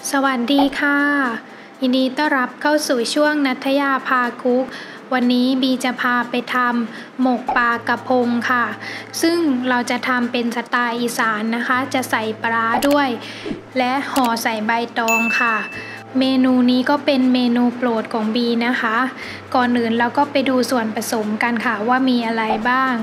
สวัสดีค่ะยินดีต้อนรับเข้าสู่ช่วงนัทยาพาคุกวันนี้บีจะพาไปทำหมกปลากระพงค่ะซึ่งเราจะทำเป็นสไตล์อีสานนะคะจะใส่ปลาด้วยและห่อใส่ใบตองค่ะเมนูนี้ก็เป็นเมนูโปรดของบีนะคะก่อนอื่นเราก็ไปดูส่วนผสมกันค่ะว่ามีอะไรบ้าง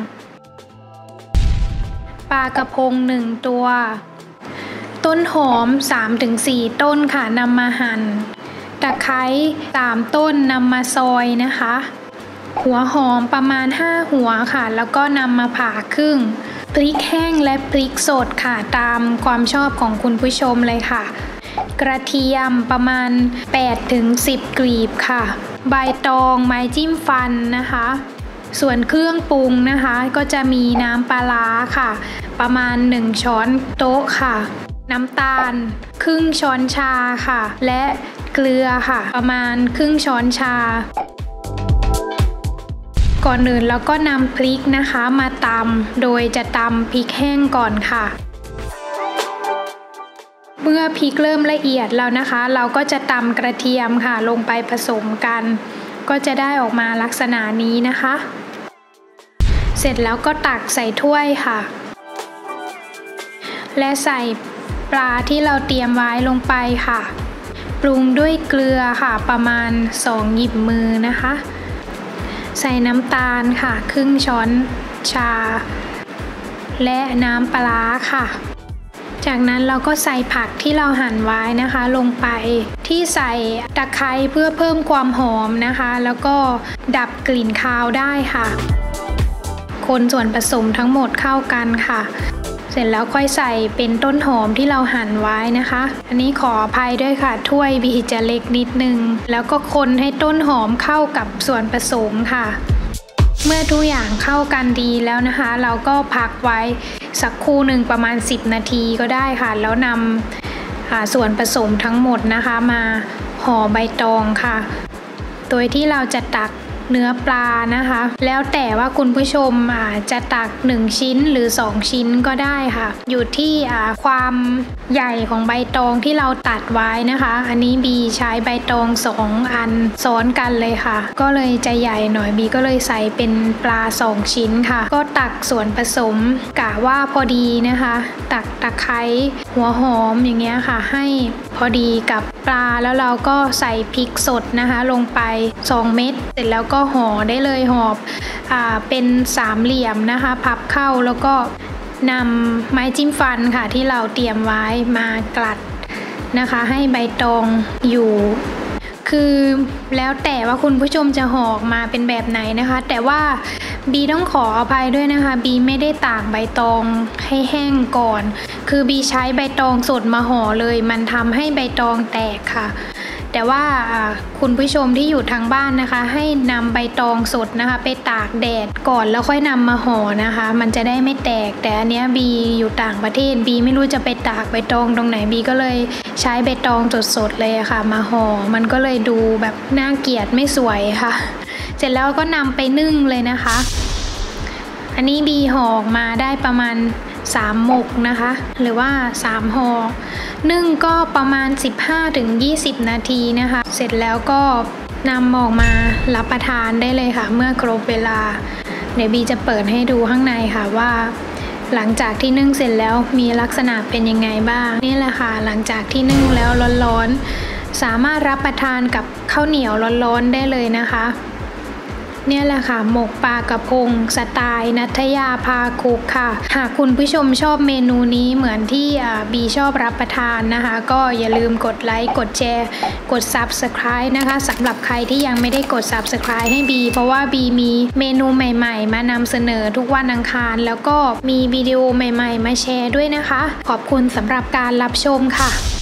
ปลากระพง1ตัวต้นหอม 3-4 ต้นค่ะนำมาหั่นตะไคร้3 ต้นนำมาซอยนะคะหัวหอมประมาณ5 หัวค่ะแล้วก็นำมาผ่าครึ่งพริกแห้งและพริกสดค่ะตามความชอบของคุณผู้ชมเลยค่ะกระเทียมประมาณ 8-10 กลีบค่ะใบตองไม้จิ้มฟันนะคะส่วนเครื่องปรุงนะคะก็จะมีน้ำปลาร้าค่ะประมาณ1 ช้อนโต๊ะค่ะน้ำตาลครึ่งช้อนชาค่ะและเกลือค่ะประมาณครึ่งช้อนชาก่อนอื่นเราก็นำพริกนะคะมาตำโดยจะตำพริกแห้งก่อนค่ะเมื่อพริกเริ่มละเอียดแล้วนะคะเราก็จะตำกระเทียมค่ะลงไปผสมกันก็จะได้ออกมาลักษณะนี้นะคะเสร็จแล้วก็ตักใส่ถ้วยค่ะและใส่ปลาที่เราเตรียมไว้ลงไปค่ะปรุงด้วยเกลือค่ะประมาณ2 หยิบมือนะคะใส่น้ำตาลค่ะครึ่งช้อนชาและน้ำปลาค่ะจากนั้นเราก็ใส่ผักที่เราหั่นไว้นะคะลงไปที่ใส่ตะไคร้เพื่อเพิ่มความหอมนะคะแล้วก็ดับกลิ่นคาวได้ค่ะคนส่วนผสมทั้งหมดเข้ากันค่ะเสร็จแล้วค่อยใส่เป็นต้นหอมที่เราหั่นไว้นะคะอันนี้ขออภัยด้วยค่ะถ้วยบีจะเล็กนิดนึงแล้วก็คนให้ต้นหอมเข้ากับส่วนผสมค่ะเมื่อทุกอย่างเข้ากันดีแล้วนะคะเราก็พักไว้สักครู่หนึ่งประมาณ10 นาทีก็ได้ค่ะแล้วนำส่วนผสมทั้งหมดนะคะมาห่อใบตองค่ะโดยที่เราจะตักเนื้อปลานะคะแล้วแต่ว่าคุณผู้ชมจะตัก1 ชิ้นหรือ2 ชิ้นก็ได้ค่ะอยู่ที่ความใหญ่ของใบตองที่เราตัดไว้นะคะอันนี้บีใช้ใบตอง2 อันซ้อนกันเลยค่ะก็เลยจะใหญ่หน่อยบีก็เลยใส่เป็นปลา2 ชิ้นค่ะก็ตักส่วนผสมกะว่าพอดีนะคะตักตะไคร้หัวหอมอย่างเงี้ยค่ะให้พอดีกับปลาแล้วเราก็ใส่พริกสดนะคะลงไป2 เม็ดเสร็จแล้วก็ห่อได้เลยห่อเป็น3 เหลี่ยมนะคะพับเข้าแล้วก็นำไม้จิ้มฟันค่ะที่เราเตรียมไว้มากลัดนะคะให้ใบตองอยู่คือแล้วแต่ว่าคุณผู้ชมจะห่อออกมาเป็นแบบไหนนะคะแต่ว่าบีต้องขออภัยด้วยนะคะบีไม่ได้ตากใบตองให้แห้งก่อนคือบีใช้ใบตองสดมาห่อเลยมันทำให้ใบตองแตกค่ะแต่ว่าคุณผู้ชมที่อยู่ทางบ้านนะคะให้นำใบตองสดนะคะไปตากแดดก่อนแล้วค่อยนำมาห่อนะคะมันจะได้ไม่แตกแต่อันเนี้ยบีอยู่ต่างประเทศบีไม่รู้จะไปตากใบตองตรงไหนบีก็เลยใช้ใบตองสดๆเลยค่ะมาห่อมันก็เลยดูแบบน่าเกลียดไม่สวยค่ะเสร็จแล้วก็นำไปนึ่งเลยนะคะอันนี้บีห่อออกมาได้ประมาณ3 หมกนะคะหรือว่า3 ห่อนึ่งก็ประมาณ15-20 นาทีนะคะเสร็จแล้วก็นำออกมารับประทานได้เลยค่ะเมื่อครบเวลาเดี๋ยวบีจะเปิดให้ดูข้างในค่ะว่าหลังจากที่นึ่งเสร็จแล้วมีลักษณะเป็นยังไงบ้างนี่แหละค่ะหลังจากที่นึ่งแล้วร้อนๆสามารถรับประทานกับข้าวเหนียวร้อนๆได้เลยนะคะเนี่ยแหละค่ะหมกปลากระพงสไตล์นัทยาพาคุกค่ะหากคุณผู้ชมชอบเมนูนี้เหมือนที่บีชอบรับประทานนะคะก็อย่าลืมกดไลค์กดแชร์กด Subscribe นะคะสำหรับใครที่ยังไม่ได้กด Subscribe ให้บีเพราะว่าบีมีเมนูใหม่ๆมานำเสนอทุกวันอังคารแล้วก็มีวิดีโอใหม่ๆมาแชร์ด้วยนะคะขอบคุณสำหรับการรับชมค่ะ